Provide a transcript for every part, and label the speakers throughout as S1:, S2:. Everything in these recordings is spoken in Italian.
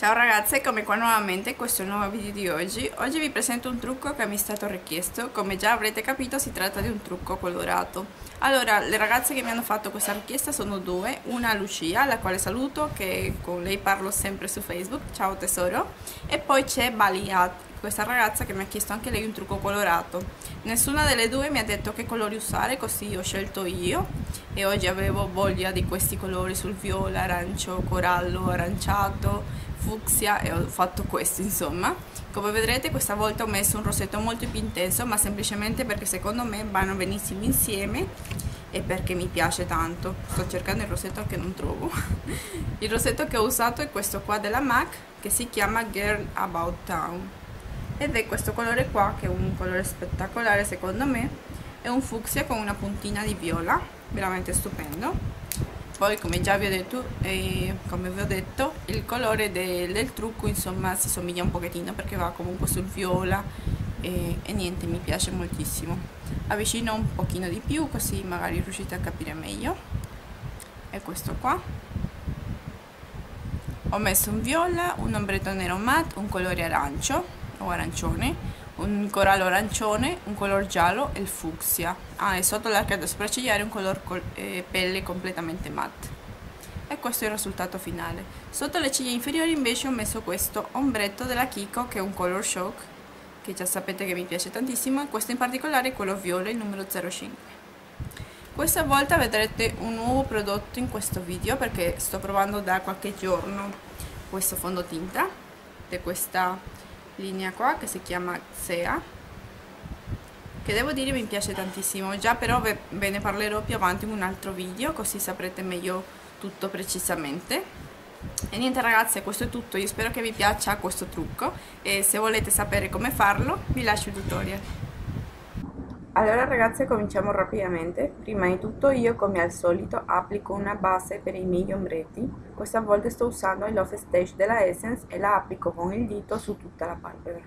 S1: Ciao ragazze, eccomi qua nuovamente in questo nuovo video di oggi. Oggi vi presento un trucco che mi è stato richiesto. Come già avrete capito, si tratta di un trucco colorato. Allora, le ragazze che mi hanno fatto questa richiesta sono due. Una Lucia, la quale saluto, che con lei parlo sempre su Facebook. Ciao tesoro. E poi c'è Baliat, questa ragazza che mi ha chiesto anche lei un trucco colorato. Nessuna delle due mi ha detto che colori usare, così ho scelto io. E oggi avevo voglia di questi colori sul viola, arancio, corallo, aranciato, fucsia, e ho fatto questo, insomma. Come vedrete questa volta ho messo un rossetto molto più intenso, ma semplicemente perché secondo me vanno benissimo insieme e perché mi piace tanto. Sto cercando il rossetto che non trovo. Il rossetto che ho usato è questo qua della MAC, che si chiama Girl About Town, ed è questo colore qua, che è un colore spettacolare secondo me. È un fucsia con una puntina di viola, veramente stupendo. Poi come già vi ho detto, come vi ho detto, il colore del trucco insomma si somiglia un pochettino perché va comunque sul viola e niente, mi piace moltissimo. Avvicino un pochino di più così magari riuscite a capire meglio. È questo qua. Ho messo un viola, un ombretto nero matte, un colore arancio o arancione, un corallo arancione, un color giallo e il fucsia. E sotto l'arcata sopraccigliare un color pelle completamente matte. E questo è il risultato finale. Sotto le ciglia inferiori invece ho messo questo ombretto della Kiko, che è un color shock, che già sapete che mi piace tantissimo, e questo in particolare è quello viola, il numero 05. Questa volta vedrete un nuovo prodotto in questo video, perché sto provando da qualche giorno questo fondotinta di questa linea qua che si chiama Xea, che devo dire mi piace tantissimo. Già però ve ne parlerò più avanti in un altro video, così saprete meglio tutto precisamente. E niente ragazze, questo è tutto. Io spero che vi piaccia questo trucco e se volete sapere come farlo vi lascio il tutorial. Allora ragazze, cominciamo rapidamente. Prima di tutto io, come al solito, applico una base per i miei ombretti. Questa volta sto usando il Love Stage della Essence e la applico con il dito su tutta la palpebra.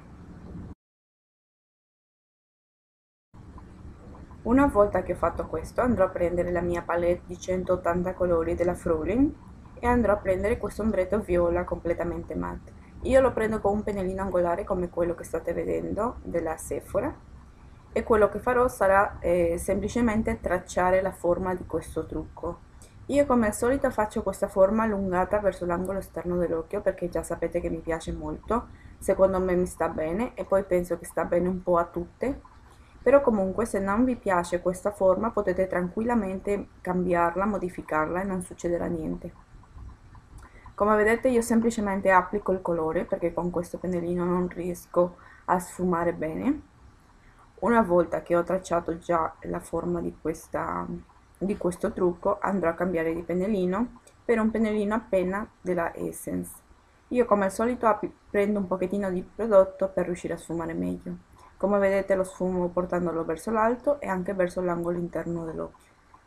S1: Una volta che ho fatto questo andrò a prendere la mia palette di 180 colori della Frolin e andrò a prendere questo ombretto viola completamente matte. Io lo prendo con un pennellino angolare come quello che state vedendo della Sephora, e quello che farò sarà semplicemente tracciare la forma di questo trucco. Io come al solito faccio questa forma allungata verso l'angolo esterno dell'occhio perché già sapete che mi piace molto, secondo me mi sta bene e poi penso che sta bene un po' a tutte, però comunque se non vi piace questa forma potete tranquillamente cambiarla, modificarla e non succederà niente. Come vedete io semplicemente applico il colore perché con questo pennellino non riesco a sfumare bene. Una volta che ho tracciato già la forma di questo trucco andrò a cambiare di pennellino per un pennellino a penna della Essence. Io come al solito prendo un pochettino di prodotto per riuscire a sfumare meglio. Come vedete lo sfumo portandolo verso l'alto e anche verso l'angolo interno dell'occhio.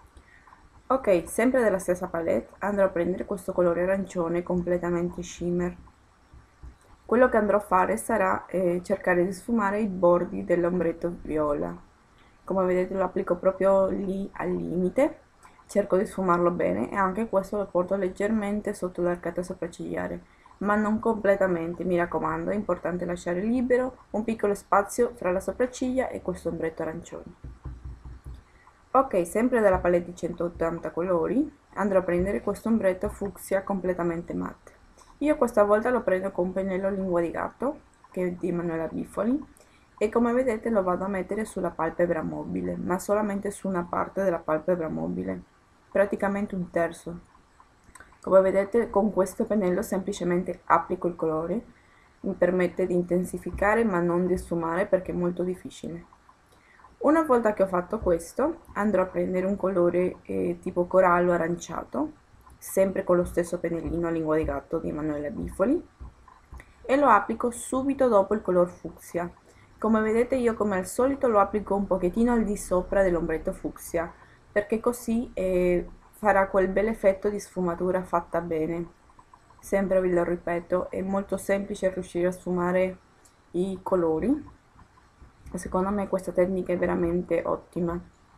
S1: Ok, sempre della stessa palette andrò a prendere questo colore arancione completamente shimmer. Quello che andrò a fare sarà cercare di sfumare i bordi dell'ombretto viola. Come vedete lo applico proprio lì al limite, cerco di sfumarlo bene e anche questo lo porto leggermente sotto l'arcata sopraccigliare, ma non completamente, mi raccomando, è importante lasciare libero un piccolo spazio fra la sopracciglia e questo ombretto arancione. Ok, sempre dalla palette di 180 colori andrò a prendere questo ombretto fucsia completamente matte. Io questa volta lo prendo con un pennello lingua di gatto, che è di Emanuela Bifoli, e come vedete lo vado a mettere sulla palpebra mobile, ma solamente su una parte della palpebra mobile, praticamente un terzo. Come vedete con questo pennello semplicemente applico il colore, mi permette di intensificare ma non di sfumare perché è molto difficile. Una volta che ho fatto questo andrò a prendere un colore tipo corallo aranciato, sempre con lo stesso pennellino a lingua di gatto di Emanuela Bifoli, e lo applico subito dopo il color fucsia. Come vedete io come al solito lo applico un pochettino al di sopra dell'ombretto fucsia, perché così farà quel bel effetto di sfumatura fatta bene. Sempre ve lo ripeto, è molto semplice riuscire a sfumare i colori. Secondo me questa tecnica è veramente ottima.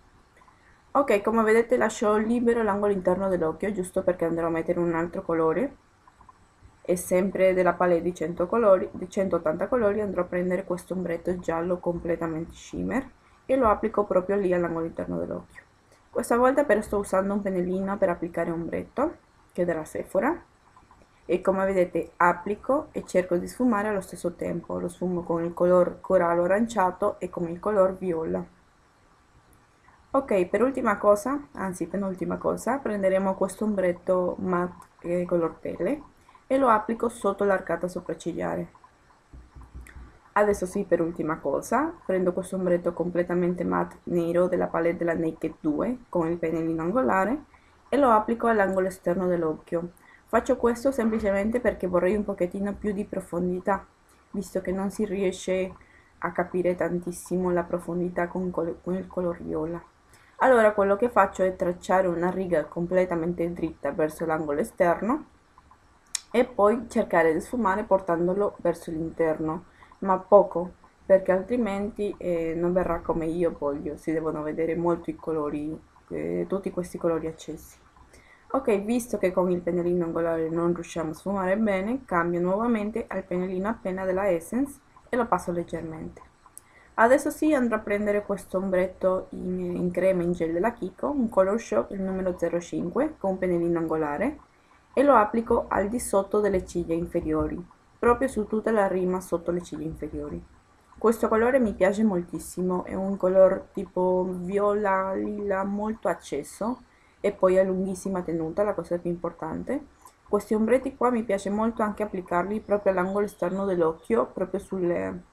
S1: Ok, come vedete lascio libero l'angolo interno dell'occhio, giusto perché andrò a mettere un altro colore. E sempre della palette di 100 colori, di 180 colori, andrò a prendere questo ombretto giallo completamente shimmer e lo applico proprio lì all'angolo interno dell'occhio. Questa volta però sto usando un pennellino per applicare ombretto, che è della Sephora, e come vedete applico e cerco di sfumare allo stesso tempo. Lo sfumo con il color corallo aranciato e con il color viola. Ok, per ultima cosa, anzi penultima cosa, prenderemo questo ombretto matte color pelle e lo applico sotto l'arcata sopraccigliare. Adesso sì, per ultima cosa, prendo questo ombretto completamente matte nero della palette della Naked 2 con il pennellino angolare e lo applico all'angolo esterno dell'occhio. Faccio questo semplicemente perché vorrei un pochettino più di profondità, visto che non si riesce a capire tantissimo la profondità con il color viola. Allora quello che faccio è tracciare una riga completamente dritta verso l'angolo esterno e poi cercare di sfumare portandolo verso l'interno, ma poco, perché altrimenti non verrà come io voglio, si devono vedere molto i colori, tutti questi colori accesi. Ok, visto che con il pennellino angolare non riusciamo a sfumare bene, cambio nuovamente al pennellino a penna della Essence e lo passo leggermente. Adesso sì, andrò a prendere questo ombretto in crema in gel della Kiko, un Color Shock, il numero 05, con un pennellino angolare, e lo applico al di sotto delle ciglia inferiori, proprio su tutta la rima sotto le ciglia inferiori. Questo colore mi piace moltissimo, è un color tipo viola, lila, molto acceso, e poi ha lunghissima tenuta, la cosa più importante. Questi ombretti qua mi piace molto anche applicarli proprio all'angolo esterno dell'occhio, proprio sulle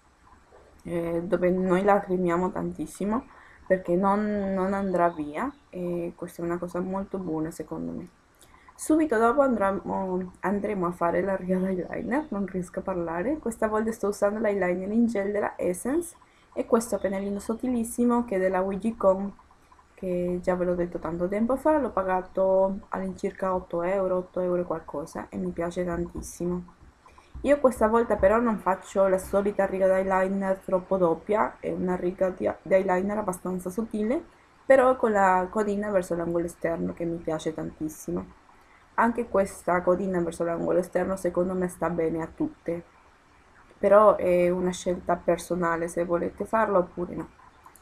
S1: dove noi lacrimiamo tantissimo perché non andrà via e questa è una cosa molto buona secondo me. Subito dopo andremo a fare la riga d'eyeliner, non riesco a parlare, questa volta sto usando l'eyeliner in gel della Essence e questo pennellino sottilissimo che è della Wigicon, che già ve l'ho detto tanto tempo fa, l'ho pagato all'incirca 8 euro, 8 euro e qualcosa e mi piace tantissimo. Io questa volta però non faccio la solita riga d'eyeliner troppo doppia, è una riga di eyeliner abbastanza sottile, però con la codina verso l'angolo esterno che mi piace tantissimo. Anche questa codina verso l'angolo esterno secondo me sta bene a tutte, però è una scelta personale se volete farlo oppure no.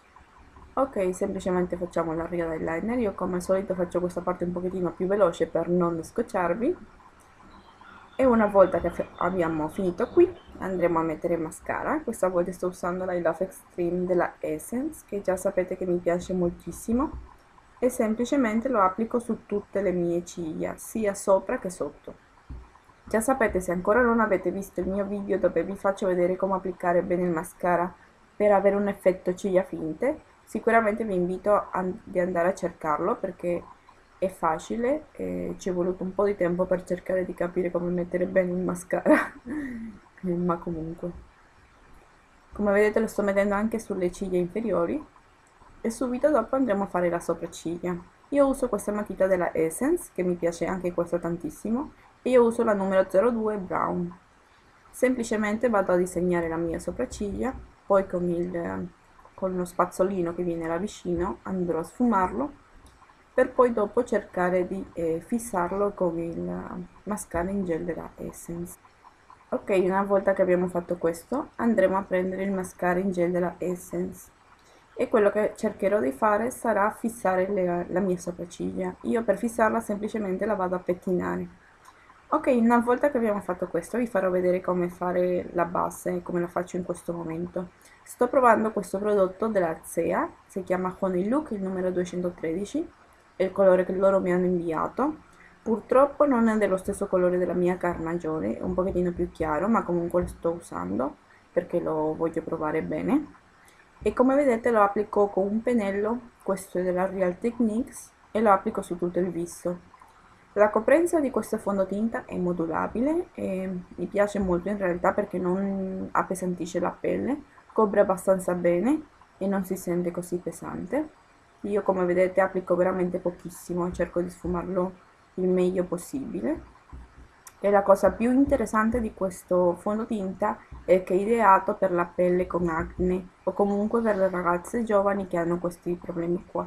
S1: Ok, semplicemente facciamo la riga d'eyeliner, io come al solito faccio questa parte un pochettino più veloce per non scocciarvi. E una volta che abbiamo finito qui andremo a mettere mascara. Questa volta sto usando la Love Extreme della Essence, che già sapete che mi piace moltissimo, e semplicemente lo applico su tutte le mie ciglia, sia sopra che sotto. Già sapete, se ancora non avete visto il mio video dove vi faccio vedere come applicare bene il mascara per avere un effetto ciglia finte, sicuramente vi invito di andare a cercarlo perché è facile e ci è voluto un po' di tempo per cercare di capire come mettere bene il mascara ma comunque, come vedete, lo sto mettendo anche sulle ciglia inferiori e subito dopo andremo a fare la sopracciglia. Io uso questa matita della Essence, che mi piace anche questa tantissimo, e io uso la numero 02 Brown. Semplicemente vado a disegnare la mia sopracciglia, poi con lo spazzolino che viene là vicino andrò a sfumarlo per poi dopo cercare di fissarlo con il mascara in gel della Essence. Ok, una volta che abbiamo fatto questo andremo a prendere il mascara in gel della Essence e quello che cercherò di fare sarà fissare la mia sopracciglia. Io per fissarla semplicemente la vado a pettinare. Ok, una volta che abbiamo fatto questo vi farò vedere come fare la base, come la faccio in questo momento. Sto provando questo prodotto della Zea, si chiama Honey Look, il numero 213, è il colore che loro mi hanno inviato. Purtroppo non è dello stesso colore della mia carnagione, è un pochettino più chiaro, ma comunque lo sto usando perché lo voglio provare bene. E come vedete lo applico con un pennello, questo è della Real Techniques, e lo applico su tutto il viso. La coprenza di questo fondotinta è modulabile e mi piace molto in realtà perché non appesantisce la pelle, copre abbastanza bene e non si sente così pesante. Io come vedete applico veramente pochissimo e cerco di sfumarlo il meglio possibile. E la cosa più interessante di questo fondotinta è che è ideato per la pelle con acne o comunque per le ragazze giovani che hanno questi problemi qua.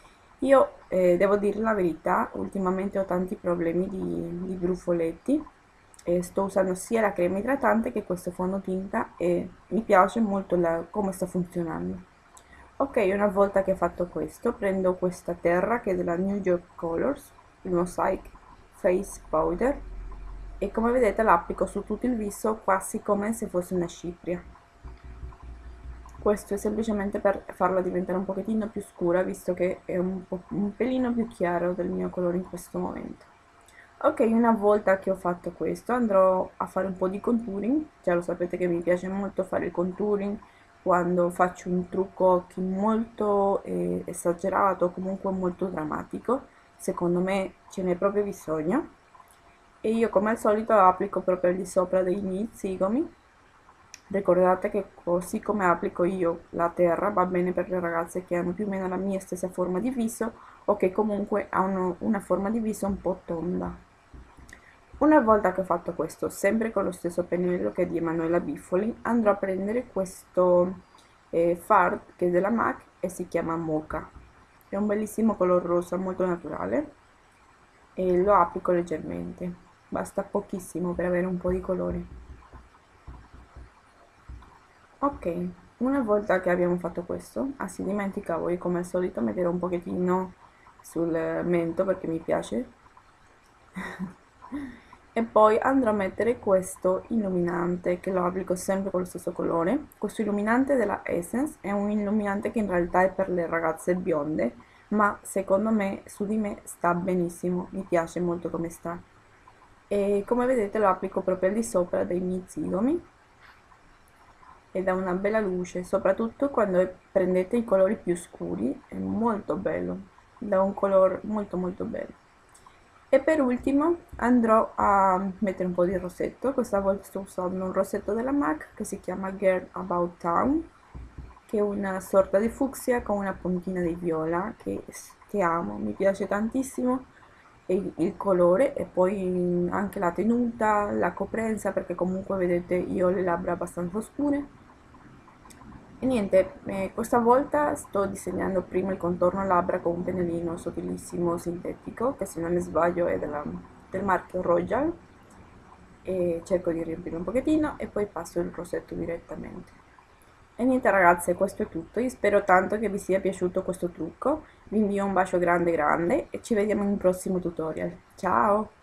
S1: Io devo dire la verità, ultimamente ho tanti problemi di brufoletti sto usando sia la crema idratante che questo fondotinta e mi piace molto come sta funzionando. Ok, una volta che ho fatto questo, prendo questa terra che è della New York Colors, il Mosaic Face Powder, e come vedete l'applico su tutto il viso quasi come se fosse una cipria. Questo è semplicemente per farla diventare un pochettino più scura, visto che è un pelino più chiaro del mio colore in questo momento. Ok, una volta che ho fatto questo andrò a fare un po' di contouring. Già lo sapete che mi piace molto fare il contouring quando faccio un trucco occhi molto esagerato, comunque molto drammatico. Secondo me ce n'è proprio bisogno. E io come al solito applico proprio al di sopra dei miei zigomi. Ricordate che così come applico io la terra va bene per le ragazze che hanno più o meno la mia stessa forma di viso o che comunque hanno una forma di viso un po' tonda. Una volta che ho fatto questo, sempre con lo stesso pennello che è di Emanuela Biffoli, andrò a prendere questo fard che è della MAC e si chiama Mocha. È un bellissimo color rosa molto naturale e lo applico leggermente. Basta pochissimo per avere un po' di colore. Ok, una volta che abbiamo fatto questo, si dimenticavo, io come al solito metterò un pochettino sul mento perché mi piace e poi andrò a mettere questo illuminante che lo applico sempre con lo stesso colore. Questo illuminante della Essence è un illuminante che in realtà è per le ragazze bionde, ma secondo me su di me sta benissimo, mi piace molto come sta. E come vedete lo applico proprio al di sopra dei miei zigomi e dà una bella luce, soprattutto quando prendete i colori più scuri, è molto bello, dà un colore molto molto bello. E per ultimo andrò a mettere un po' di rossetto, questa volta sto usando un rossetto della MAC che si chiama Girl About Town, che è una sorta di fucsia con una puntina di viola che amo, mi piace tantissimo il colore e poi anche la tenuta, la coprenza, perché comunque vedete io ho le labbra abbastanza scure. E niente, questa volta sto disegnando prima il contorno labbra con un pennellino sottilissimo sintetico, che se non mi sbaglio è del marchio Royal, e cerco di riempire un pochettino e poi passo il rossetto direttamente. E niente ragazze, questo è tutto, io spero tanto che vi sia piaciuto questo trucco, vi invio un bacio grande grande e ci vediamo in un prossimo tutorial. Ciao!